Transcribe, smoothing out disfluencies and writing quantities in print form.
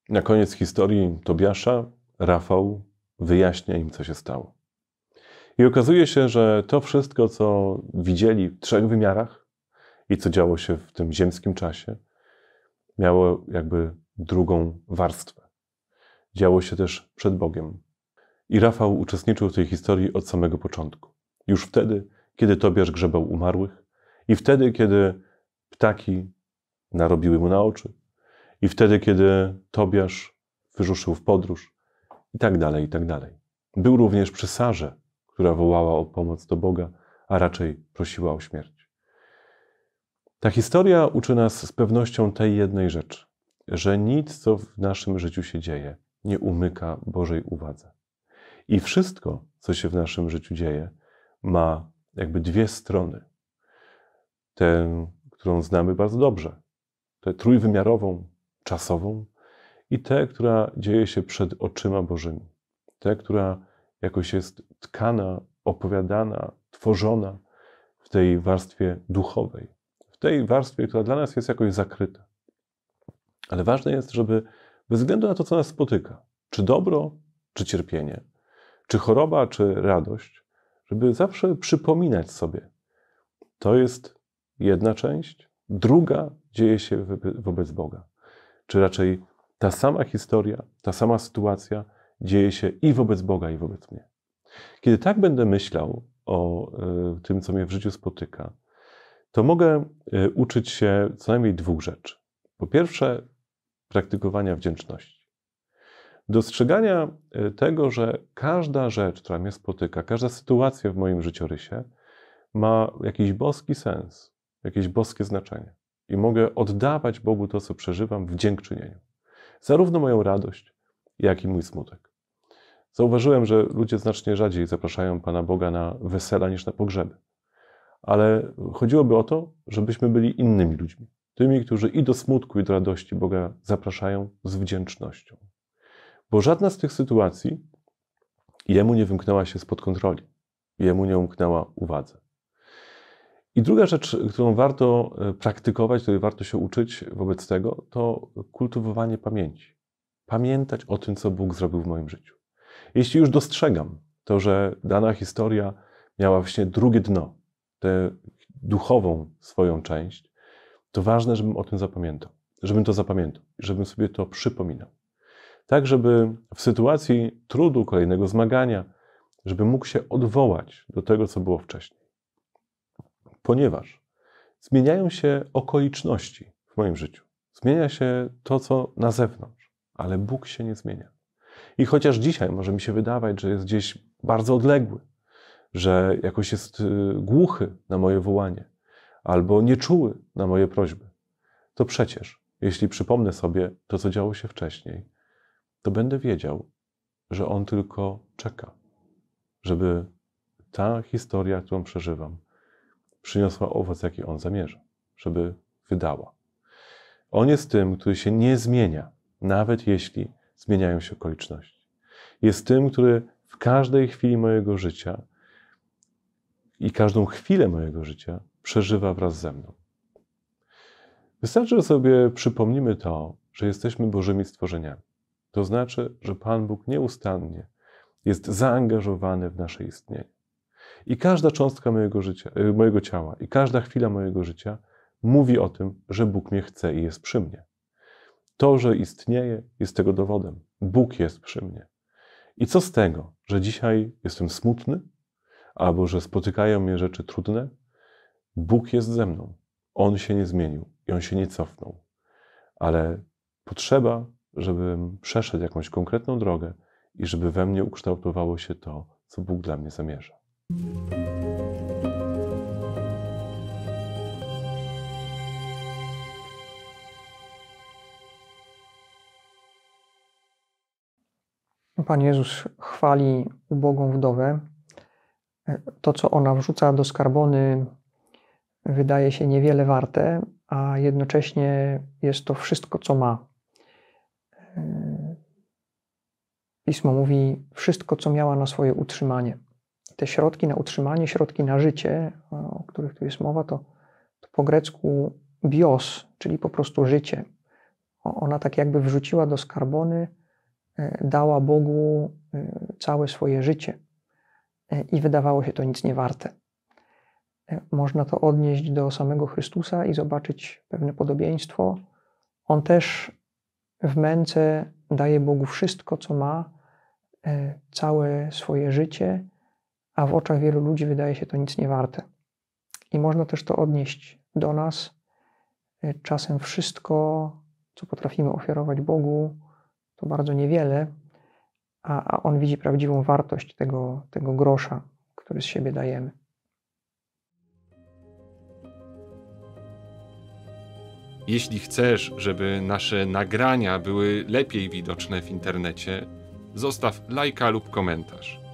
Na koniec historii Tobiasza Rafał wyjaśnia im, co się stało. I okazuje się, że to wszystko, co widzieli w 3 wymiarach i co działo się w tym ziemskim czasie, miało jakby drugą warstwę. Działo się też przed Bogiem. I Rafał uczestniczył w tej historii od samego początku. Już wtedy, kiedy Tobiasz grzebał umarłych i wtedy, kiedy ptaki narobiły mu na oczy i wtedy, kiedy Tobiasz wyruszył w podróż i tak dalej, i tak dalej. Był również przy Sarze, która wołała o pomoc do Boga, a raczej prosiła o śmierć. Ta historia uczy nas z pewnością tej jednej rzeczy, że nic, co w naszym życiu się dzieje, nie umyka Bożej uwadze. I wszystko, co się w naszym życiu dzieje, ma jakby 2 strony. Tę, którą znamy bardzo dobrze, tę trójwymiarową, czasową i tę, która dzieje się przed oczyma Bożymi. Tę, która jakoś jest tkana, opowiadana, tworzona w tej warstwie duchowej. W tej warstwie, która dla nas jest jakoś zakryta. Ale ważne jest, żeby bez względu na to, co nas spotyka, czy dobro, czy cierpienie, czy choroba, czy radość, żeby zawsze przypominać sobie, to jest jedna część, druga dzieje się wobec Boga. Czy raczej ta sama historia, ta sama sytuacja dzieje się i wobec Boga, i wobec mnie. Kiedy tak będę myślał o tym, co mnie w życiu spotyka, to mogę uczyć się co najmniej 2 rzeczy. Po pierwsze, praktykowania wdzięczności. Dostrzegania tego, że każda rzecz, która mnie spotyka, każda sytuacja w moim życiorysie ma jakiś boski sens, jakieś boskie znaczenie. I mogę oddawać Bogu to, co przeżywam w dziękczynieniu. Zarówno moją radość, jak i mój smutek. Zauważyłem, że ludzie znacznie rzadziej zapraszają Pana Boga na wesela niż na pogrzeby. Ale chodziłoby o to, żebyśmy byli innymi ludźmi. Tymi, którzy i do smutku, i do radości Boga zapraszają z wdzięcznością. Bo żadna z tych sytuacji Jemu nie wymknęła się spod kontroli. Jemu nie umknęła uwadze. I druga rzecz, którą warto praktykować, której warto się uczyć wobec tego, to kultywowanie pamięci. Pamiętać o tym, co Bóg zrobił w moim życiu. Jeśli już dostrzegam to, że dana historia miała właśnie drugie dno, tę duchową swoją część, to ważne, żebym o tym zapamiętał. Żebym to zapamiętał, żebym sobie to przypominał. Tak, żeby w sytuacji trudu, kolejnego zmagania, żeby mógł się odwołać do tego, co było wcześniej. Ponieważ zmieniają się okoliczności w moim życiu. Zmienia się to, co na zewnątrz, ale Bóg się nie zmienia. I chociaż dzisiaj może mi się wydawać, że jest gdzieś bardzo odległy, że jakoś jest głuchy na moje wołanie, albo nieczuły na moje prośby, to przecież, jeśli przypomnę sobie to, co działo się wcześniej, to będę wiedział, że On tylko czeka, żeby ta historia, którą przeżywam, przyniosła owoc, jaki On zamierza, żeby wydała. On jest tym, który się nie zmienia, nawet jeśli zmieniają się okoliczności. Jest tym, który w każdej chwili mojego życia i każdą chwilę mojego życia przeżywa wraz ze mną. Wystarczy, że sobie przypomnimy to, że jesteśmy Bożymi stworzeniami. To znaczy, że Pan Bóg nieustannie jest zaangażowany w nasze istnienie. I każda cząstka mojego ciała i każda chwila mojego życia mówi o tym, że Bóg mnie chce i jest przy mnie. To, że istnieje, jest tego dowodem. Bóg jest przy mnie. I co z tego, że dzisiaj jestem smutny, albo że spotykają mnie rzeczy trudne? Bóg jest ze mną. On się nie zmienił i On się nie cofnął. Ale potrzeba, żebym przeszedł jakąś konkretną drogę i żeby we mnie ukształtowało się to, co Bóg dla mnie zamierza. Pan Jezus chwali ubogą wdowę. To, co ona wrzuca do skarbony, wydaje się niewiele warte, a jednocześnie jest to wszystko, co ma. Pismo mówi wszystko, co miała na swoje utrzymanie. Te środki na utrzymanie, środki na życie, o których tu jest mowa, to po grecku bios, czyli po prostu życie. Ona tak jakby wrzuciła do skarbony, dała Bogu całe swoje życie i wydawało się to nic nie warte. Można to odnieść do samego Chrystusa i zobaczyć pewne podobieństwo. On też w męce daje Bogu wszystko, co ma, całe swoje życie, a w oczach wielu ludzi wydaje się to nic nie warte. I można też to odnieść do nas. Czasem wszystko, co potrafimy ofiarować Bogu, to bardzo niewiele, a On widzi prawdziwą wartość tego grosza, który z siebie dajemy. Jeśli chcesz, żeby nasze nagrania były lepiej widoczne w internecie, zostaw lajka lub komentarz.